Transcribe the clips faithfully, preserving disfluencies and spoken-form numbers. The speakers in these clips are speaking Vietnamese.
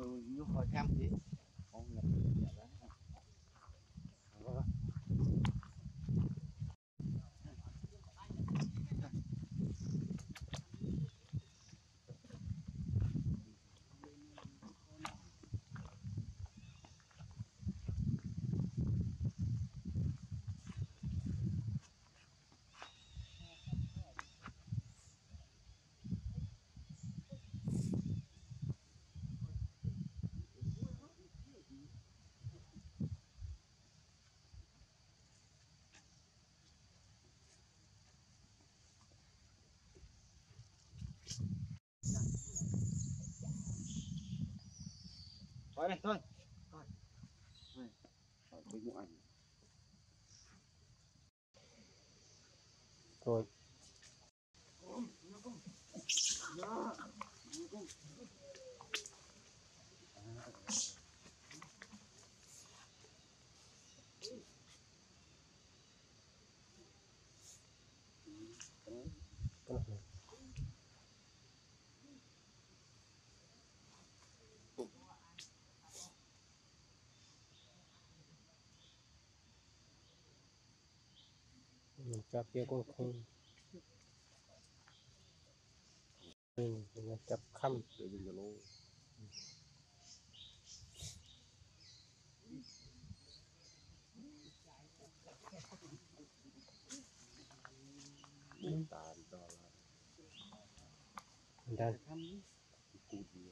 rồi vô hỏi thăm gì con nhập nhà đó thôi này thôi thôi thôi hỏi với bộ ảnh rồi mình chắp kia cũng không mình chắp khăm để mình lô tàn đó là mình đang cụt gì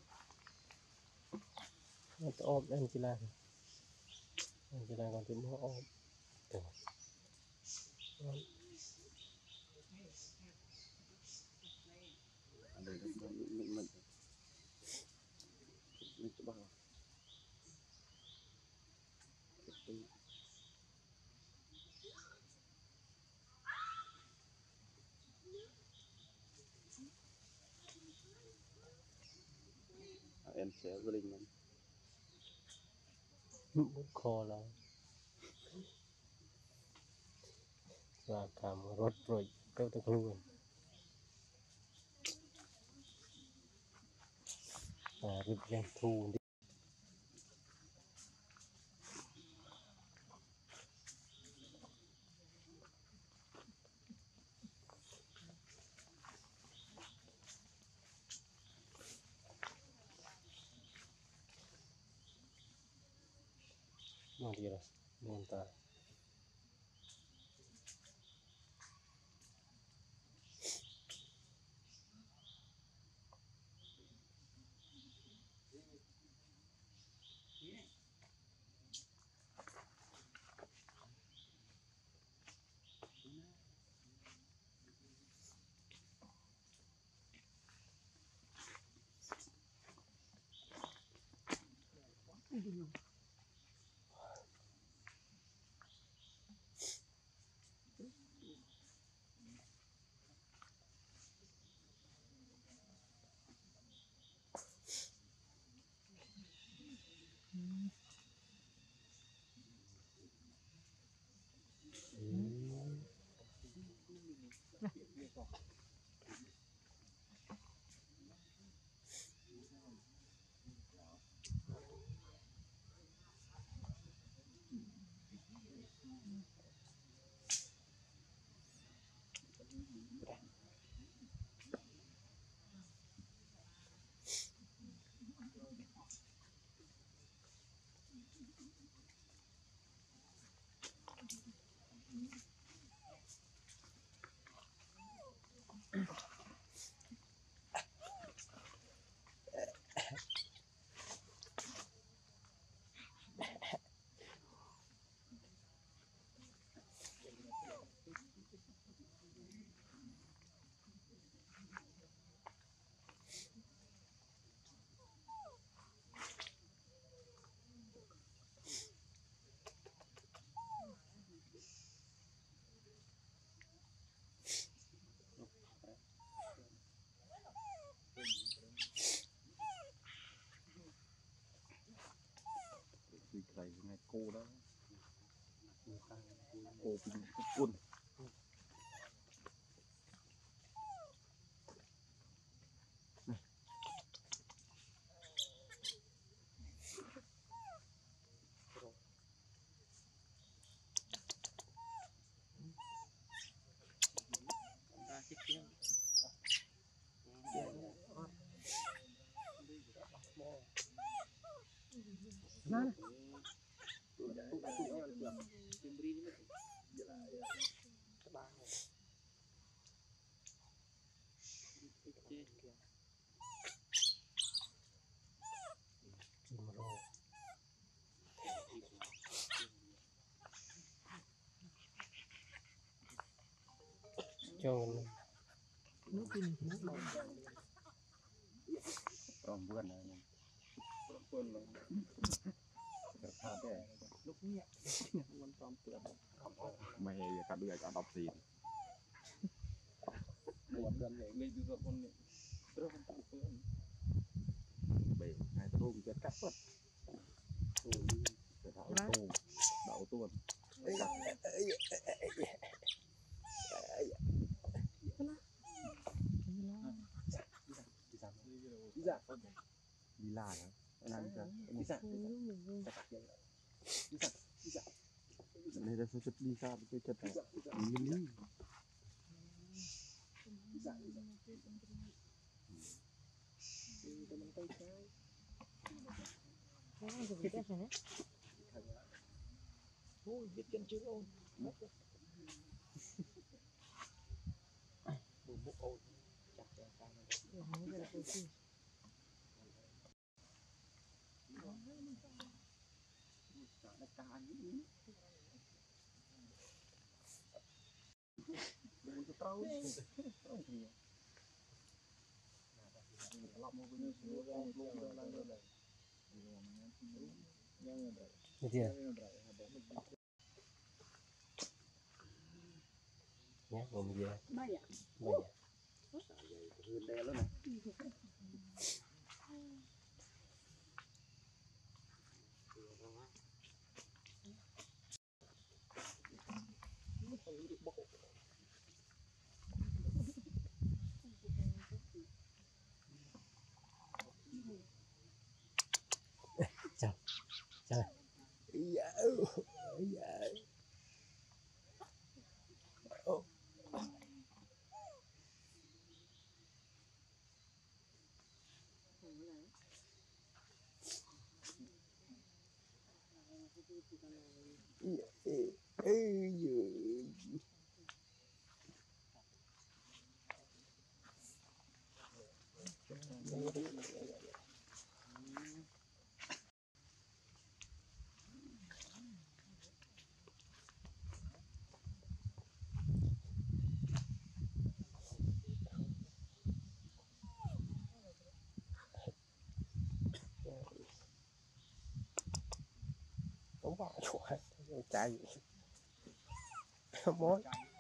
nó ôm em chỉ là em chỉ là còn tìm mua ôm anh đây nó mình mình mình mình cho bao em sẽ với linh lắm bút kho là và cảm rốt rồi câu tập luôn à rực đèn thu đi mau đi rồi nên ta vì cái này cô đó cô cũng quân Mana? Jangan. Perempuan aja. Perempuan loh. Ada. Luknya. Mày cả đứa cả đọc gì. Buat dan ini juga pun terus perempuan. Baik, hai tôm chết cắt mất. Tôm, đảo tôm, đảo tôm. Đi là nanti bisa bisa bisa ini ada sosok bisa betul cepat ini bisa oh biết chân chưa ôn bubuk ôn chặt chặt Itu ya. Ya, ngomong dia. Banyak. Banyak. Gede lu nih. Chào. Chào. Iya. Iya. Oh. Iya. Eh. Eh. Không phải chuột, trái gì? Mối.